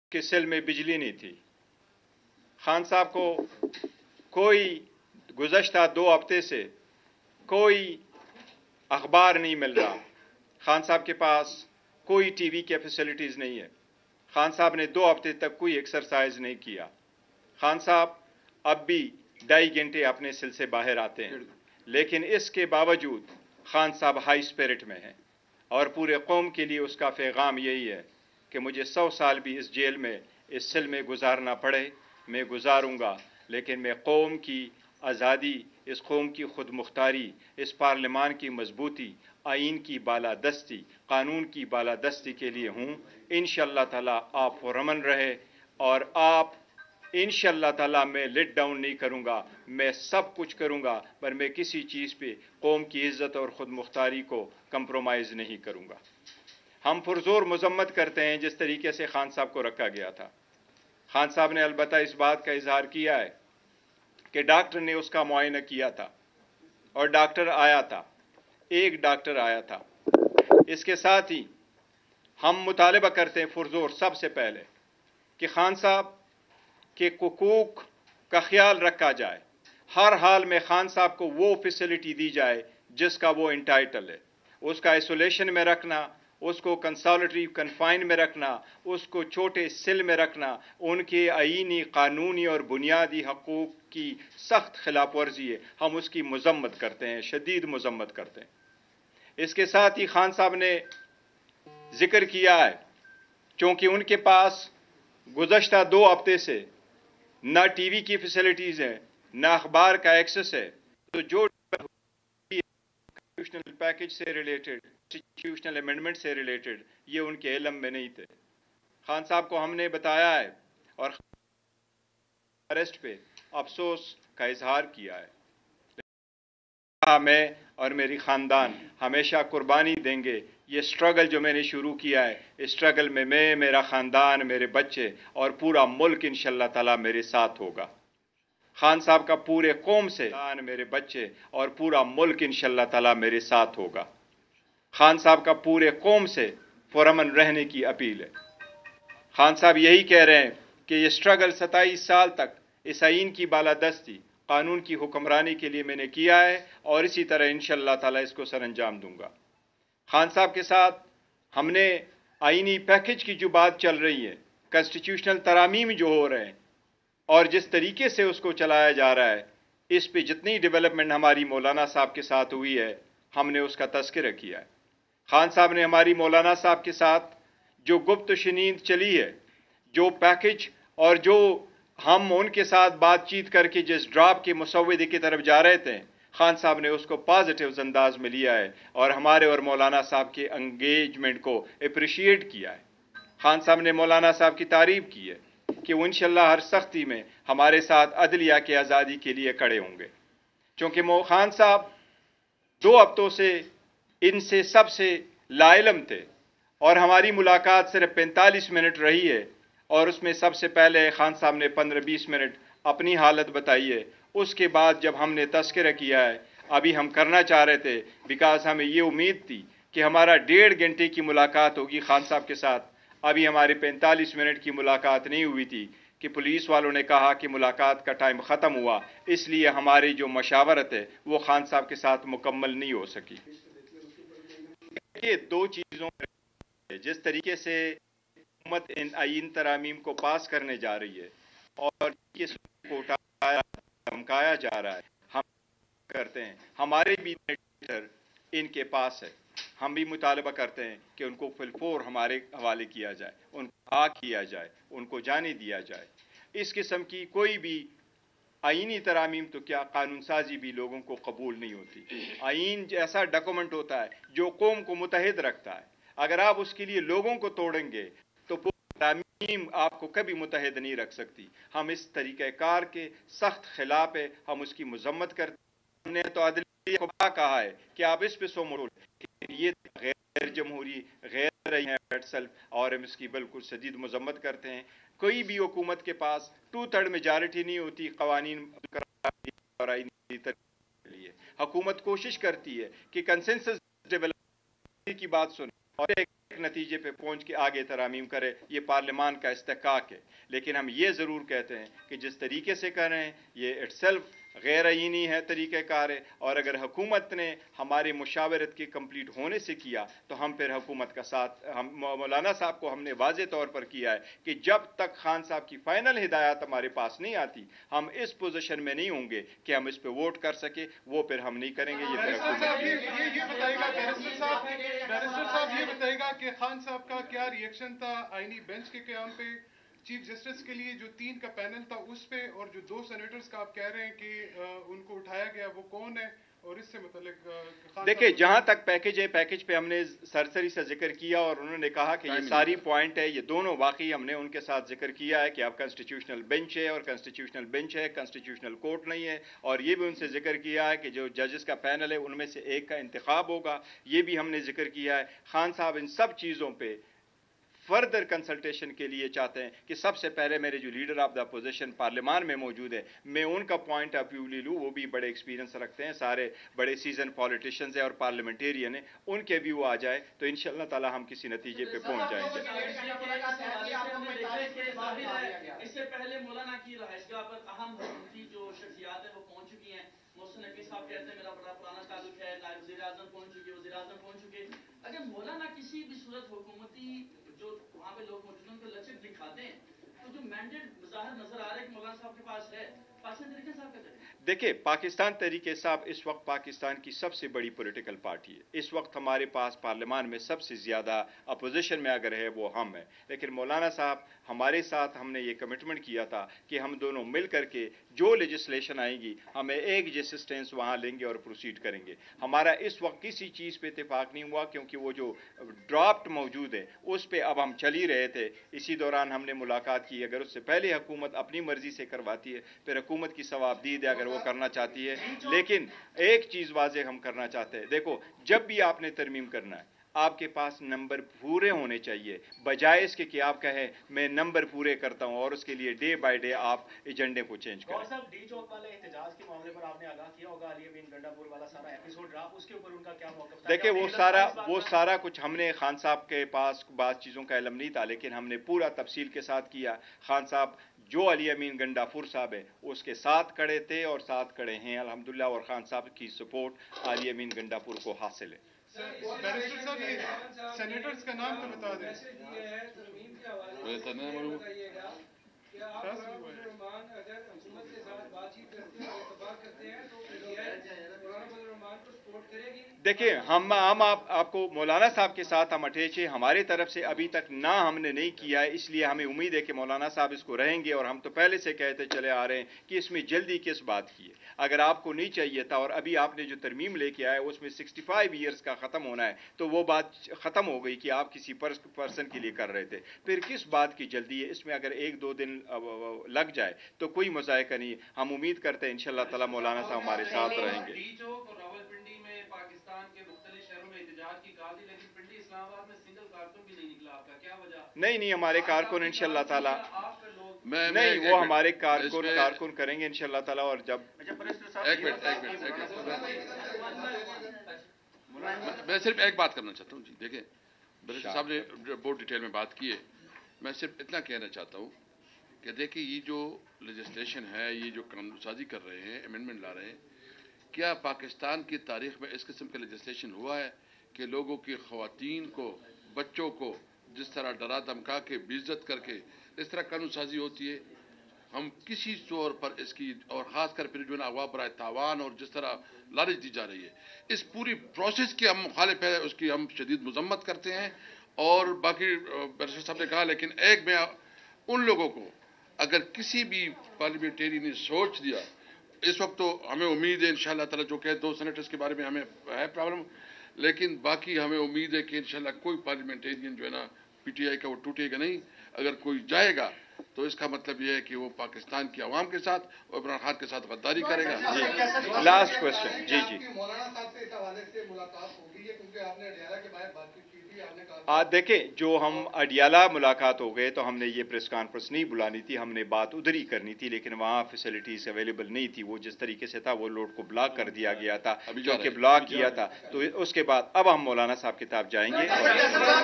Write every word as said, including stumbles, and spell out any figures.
कि सिल में बिजली नहीं थी। खान साहब को कोई गुज़श्ता दो हफ्ते से कोई अखबार नहीं मिल रहा। खान साहब के पास कोई टीवी के फैसिलिटीज़ नहीं है। खान साहब ने दो हफ्ते तक कोई एक्सरसाइज नहीं किया। खान साहब अब भी ढाई घंटे अपने सिल से बाहर आते हैं, लेकिन इसके बावजूद खान साहब हाई स्पिरिट में हैं और पूरे कौम के लिए उसका पैगाम यही है कि मुझे सौ साल भी इस जेल में, इस सिल में गुजारना पड़े, मैं गुजारूंगा, लेकिन मैं कौम की आज़ादी, इस कौम की खुद मुख्तारी, इस पार्लिमान की मजबूती, आइन की बालादस्ती, कानून की बालादस्ती के लिए हूँ। इंशाअल्लाह ताला आप पुरअमन रहे और आप इंशाअल्लाह ताला मैं लेट डाउन नहीं करूँगा, मैं सब कुछ करूँगा, पर मैं किसी चीज़ पे कौम की इज़्ज़त और ख़ुद मुख्तारी को कंप्रोमाइज़ नहीं करूँगा। हम पुरज़ोर मज़म्मत करते हैं जिस तरीके से खान साहब को रखा गया था। खान साहब ने अलबत्ता इस बात का इजहार किया है कि डॉक्टर ने उसका मुआयना किया था और डॉक्टर आया था, एक डॉक्टर आया था। इसके साथ ही हम मुतालबा करते हैं पुरज़ोर सबसे पहले कि खान साहब के हुकूक का ख्याल रखा जाए। हर हाल में खान साहब को वो फैसिलिटी दी जाए जिसका वो इंटाइटल है। उसका आइसोलेशन में रखना, उसको कंसोलिटरी कन्फाइन में रखना, उसको छोटे सेल में रखना, उनके आईनी, कानूनी और बुनियादी हकूक़ की सख्त खिलाफ वर्जी है। हम उसकी मज़म्मत करते हैं, शदीद मज़म्मत करते हैं। इसके साथ ही खान साहब ने जिक्र किया है, चूँकि उनके पास गुज़श्ता दो हफ्ते से न टीवी की फैसिलिटीज़ हैं, न अखबार का एक्सेस है, तो जो कॉन्स्टिट्यूशनल पैकेज से रिलेटेड, कॉन्स्टिट्यूशनल अमेंडमेंट से रिलेटेड, ये उनके इल्म में नहीं थे। खान साहब को हमने बताया है और अरेस्ट पे अफसोस का इजहार किया है। मैं और मेरी ख़ानदान हमेशा कुर्बानी देंगे। ये स्ट्रगल जो मैंने शुरू किया है, इस स्ट्रगल में मैं, मेरा ख़ानदान, मेरे बच्चे और पूरा मुल्क इंशाअल्लाह ताला मेरे साथ होगा। खान साहब का पूरे कौम से, मेरे बच्चे और पूरा मुल्क इंशाअल्लाह ताला मेरे साथ होगा। खान साहब का पूरे कौम से पुरअमन रहने की अपील है। खान साहब यही कह रहे हैं कि ये स्ट्रगल सत्ताईस साल तक इस आइन की बालादस्ती, कानून की हुक्मरानी के लिए मैंने किया है और इसी तरह इंशाअल्लाह ताला इसको सर अंजाम दूंगा। खान साहब के साथ हमने आइनी पैकेज की जो बात चल रही है, कॉन्स्टिट्यूशनल तरामीम जो हो रहे हैं और जिस तरीके से उसको चलाया जा रहा है, इस पे जितनी डेवलपमेंट हमारी मौलाना साहब के साथ हुई है, हमने उसका तज़किरा किया है। खान साहब ने हमारी मौलाना साहब के साथ जो गुप्त शनीद चली है, जो पैकेज और जो हम उनके साथ बातचीत करके जिस ड्राफ्ट के मुसव्वदे की तरफ जा रहे थे, खान साहब ने उसको पॉजिटिव अंदाज में लिया है और हमारे और मौलाना साहब के एंगेजमेंट को अप्रिशिएट किया है। खान साहब ने मौलाना साहब की तारीफ की है कि वो इंशाअल्लाह हर सख्ती में हमारे साथ अदलिया की आज़ादी के लिए खड़े होंगे। चूँकि मो खान साहब दो हफ्तों से इनसे सबसे लाइलम थे और हमारी मुलाकात सिर्फ पैंतालीस मिनट रही है और उसमें सबसे पहले खान साहब ने पंद्रह बीस मिनट अपनी हालत बताई है। उसके बाद जब हमने तज़किरा किया है, अभी हम करना चाह रहे थे, बिकॉज हमें ये उम्मीद थी कि हमारा डेढ़ घंटे की मुलाकात होगी खान साहब के साथ। अभी हमारी पैंतालीस मिनट की मुलाकात नहीं हुई थी कि पुलिस वालों ने कहा कि मुलाकात का टाइम ख़त्म हुआ, इसलिए हमारी जो मशावरत है वो खान साहब के साथ मुकम्मल नहीं हो सकी। ये दो चीज़ों जिस तरीके से हुकूमत इन आइन तरामीम को पास करने जा रही है और किस को उठाया धमकाया जा रहा है, हम करते हैं। हमारे भी लेटर इनके पास है, हम भी मुतालबा करते हैं कि उनको फिलफोर हमारे हवाले किया जाए, उनको आ किया जाए, उनको जाने दिया जाए। इस किस्म की कोई भी आइनी तरामीम तो क्या, कानून साजी भी लोगों को कबूल नहीं होती। आइन ऐसा डॉक्यूमेंट होता है जो कौम को मुतहद रखता है। अगर आप उसके लिए लोगों को तोड़ेंगे तो तरामीम आपको कभी मुतहद नहीं रख सकती। हम इस तरीक़ेकार के सख्त खिलाफ है, हम उसकी मजम्मत करते हैं। हमने तो अदलिया को कहा है कि आप इस पे सो मोड़, ये गैर जमहूरी, गैर है सेल्फ, और हम इसकी बिल्कुल शदीद मजम्मत करते हैं। कोई भी हुकूमत के पास टू थर्ड मेजॉरिटी नहीं होती कवानीन और आईनी के लिए। हुकूमत कोशिश करती है कि कंसेंसस डेवलपमेंट की बात सुने اور ایک نتیجے پہ پہنچ کے آگے ترامیم کرے، یہ پارلیمان کا استحقاق ہے۔ لیکن ہم یہ ضرور کہتے ہیں کہ جس طریقے سے کر رہے ہیں یہ اٹ سیلف غیر آئینی ہے، طریقہ کار ہے، اور اگر حکومت نے ہماری مشاورت کے کمپلیٹ ہونے سے کیا تو ہم پھر حکومت کا ساتھ، ہم مولانا صاحب کو ہم نے واضح طور پر کیا ہے کہ جب تک خان صاحب کی فائنل ہدایات ہمارے پاس نہیں آتی ہم اس پوزیشن میں نہیں ہوں گے کہ ہم اس پہ ووٹ کر سکے، وہ پھر ہم نہیں کریں گے۔ یہ پھر حکومت کی یہ بتائے گا بیرسٹر صاحب بیرسٹر صاحب یہ بتائے گا کہ خان صاحب کا کیا ریئیکشن تھا آئینی بینچ کے قیام پہ، چیف جسٹس کے لیے جو تین کا پینل تھا اس پہ، اور جو دو سینیٹرز کا آپ کہہ رہے ہیں کہ ان کو اٹھایا گیا وہ کون ہے، اور اس سے متعلق دیکھیں جہاں تک پیکج ہے پیکج پہ ہم نے سرسری سے ذکر کیا اور انہوں نے کہا کہ یہ ساری پوائنٹ ہے، یہ دونوں واقعی ہم نے ان کے ساتھ ذکر کیا ہے کہ اب کنسٹیٹیوشنل بینچ ہے اور کنسٹیٹیوشنل بینچ ہے، کنسٹیٹیوشنل کورٹ نہیں ہے، اور یہ بھی ان سے ذکر کیا ہے کہ جو ججز کا پینل ہے ان میں سے ایک کا انتخاب ہوگا، یہ بھی ہم نے ذکر کیا ہے۔ خان صاحب ان سب چیزوں پہ فردر کنسلٹیشن کے لیے چاہتے ہیں کہ سب سے پہلے میرے جو لیڈر آف دا اپوزیشن پارلیمان میں موجود ہے میں ان کا پوائنٹ آف ویو لے لوں، وہ بھی بڑے ایکسپیرینس رکھتے ہیں، سارے بڑے سیزن پالیٹیشینز ہیں اور پارلیمنٹیرین ہیں، ان کے ویو آ جائے تو انشاءاللہ تعالی ہم کسی نتیجے پہ پہنچ جائیں گے۔ اس سے پہلے مولانا کی رہائشگاہ پر اہم جو شخصیات ہیں وہ پہنچ چکی ہیں، محسن نقوی صاحب کہتے ہیں میرا بڑا پرانا تعلق ہے، نائب وزیر اعظم پہنچ چکے، وزیر اعظم پہنچ چکے۔ اگر مولانا کسی بھی صورت حکومتی جو وہاں پہ لوگ موجود ہیں ان کو لچک دکھاتے ہیں تو جو مینڈیٹ ظاہر نظر آ رہا ہے کہ مولانا صاحب کے پاس ہے، پاکستان تحریک انصاف کا چلے۔ دیکھیں پاکستان تحریک انصاف اس وقت پاکستان کی سب سے بڑی پولیٹیکل پارٹی ہے، اس وقت ہمارے پاس پارلیمان میں سب سے زیادہ اپوزیشن میں اگر ہے وہ ہم ہیں، لیکن مولانا صاحب ہمارے ساتھ ہم نے یہ کمٹمنٹ کیا تھا کہ ہم دونوں مل کر کے جو لیجسلیشن آئیں گی ہمیں ایک جیسے سٹینس وہاں لیں گے اور پروسیڈ کریں گے۔ ہمارا اس وقت کسی چیز پہ اتفاق نہیں ہوا کیونکہ وہ جو ڈرافٹ موجود ہے اس پہ اب ہم چل ہی رہے تھے، اسی دوران ہم نے ملاقات کی، اگر اس سے پہلے حکومت اپنی مرضی سے کرواتی ہے پھر حکومت کی ثوابدید ہے اگر وہ کرنا چاہتی ہے، لیکن ایک چیز واضح ہم کرنا چاہتے ہیں، دیکھو جب بھی آپ نے ترمیم کرنا ہے آپ کے پاس نمبر پورے ہونے چاہیے، بجائے اس کے کہ آپ کہیں میں نمبر پورے کرتا ہوں اور اس کے لیے ڈے بائی ڈے آپ ایجنڈے کو چینج کریں۔ صاحب ڈی چوک والے احتجاج کے معاملے پر آپ نے آگاہ کیا ہوگا، علی امین گنڈا پور والا سارا ایپیسوڈ رہا، اس کے اوپر ان کا کیا موقف تھا؟ دیکھیں وہ سارا وہ سارا کچھ ہم نے خان صاحب کے پاس بعض چیزوں کا علم نہیں تھا لیکن ہم نے پورا تفصیل کے ساتھ کیا۔ خان صاحب جو علی امین گنڈا پور صاحب ہے اس کے ساتھ کھڑے تھے اور ساتھ کھڑے ہیں الحمدللہ، اور خان صاحب کی سپورٹ علی امین گنڈا پور کو حاصل ہے۔ بیرسٹر صاحب یہ سینیٹرز کا نام تو بتا دیں۔ دیکھیں ہم ہم آپ آپ کو مولانا صاحب کے ساتھ ہم اٹیچ ہیں، ہمارے طرف سے ابھی تک نہ ہم نے نہیں کیا ہے، اس لیے ہمیں امید ہے کہ مولانا صاحب اس کو رہیں گے، اور ہم تو پہلے سے کہتے چلے آ رہے ہیں کہ اس میں جلدی کس بات کی ہے۔ اگر آپ کو نہیں چاہیے تھا اور ابھی آپ نے جو ترمیم لے کے آئے اس میں سکسٹی فائیو ایئرز کا ختم ہونا ہے تو وہ بات ختم ہو گئی کہ آپ کسی پرسن کے لیے کر رہے تھے، پھر کس بات کی جلدی ہے؟ اس میں اگر ایک دو دن لگ جائے تو کوئی مذائقہ نہیں، ہم امید کرتے ہیں انشاءاللہ تعالی مولانا صاحب ہمارے ساتھ رہیں گے۔ پاکستان کے مختلف شہروں میں احتجاج کی کال دی لیکن پنڈی اسلام آباد میں سنگل کارکن بھی نہیں نکلا، آپ کا کیا وجہ؟ نہیں نہیں ہمارے کارکن انشاءاللہ تعالی نہیں وہ ہمارے کارکن کارکن کریں گے انشاءاللہ تعالی، اور جب ایک منٹ ایک منٹ ایک منٹ میں صرف ایک بات کرنا چاہتا ہوں جی، دیکھیں بیرسٹر صاحب نے بہت ڈیٹیل میں بات کی ہے، میں صرف اتنا کہنا چاہتا ہوں کہ دیکھیں یہ جو لیجسلیشن ہے، یہ جو قانون سازی کر رہے ہیں، امینڈمنٹ لا رہے ہیں، کیا پاکستان کی تاریخ میں اس قسم کا لیجسلیشن ہوا ہے کہ لوگوں کی خواتین کو، بچوں کو جس طرح ڈرا دھمکا کے بے عزت کر کے اس طرح قانون سازی ہوتی ہے؟ ہم کسی طور پر اس کی، اور خاص کر پھر جو ہے نا اغوا برائے تاوان اور جس طرح لالچ دی جا رہی ہے، اس پوری پروسیس کے ہم مخالف ہیں، اس کی ہم شدید مذمت کرتے ہیں۔ اور باقی بیرسٹر صاحب نے کہا، لیکن ایک میں ان لوگوں کو اگر کسی بھی پارلیمنٹری نے سوچ دیا، اس وقت تو ہمیں امید ہے انشاءاللہ تعالی جو کہ دو سینیٹرز کے بارے میں ہمیں ہے پرابلم، لیکن باقی ہمیں امید ہے کہ انشاءاللہ کوئی پارلیمنٹیرین جو ہے نا پی ٹی آئی کا وہ ٹوٹے گا نہیں۔ اگر کوئی جائے گا تو اس کا مطلب یہ ہے کہ وہ پاکستان کی عوام کے ساتھ اور عمران خان کے ساتھ غداری کرے گا. جی لاسٹ کوشچن. جی جی مولانا صاحب سے اس حوالے سے ملاقات ہوگی ہے کیونکہ آپ نے اڈیالہ کے باہر بات چیت کی تھی, آپ نے کہا آج دیکھیں جو ہم اڈیالہ ملاقات ہو گئے تو ہم نے یہ پریس کانفرنس نہیں بلانی تھی, ہم نے بات ادھر ہی کرنی تھی, لیکن وہاں فیسلٹیز اویلیبل نہیں تھی. وہ جس طریقے سے تھا وہ لوڈ کو بلاک کر دیا گیا تھا, ابھی جا رہے کیونکہ ہیں. بلاک کیا تھا. تو اس کے بعد اب ہم مولانا صاحب کی طرف جائیں گے.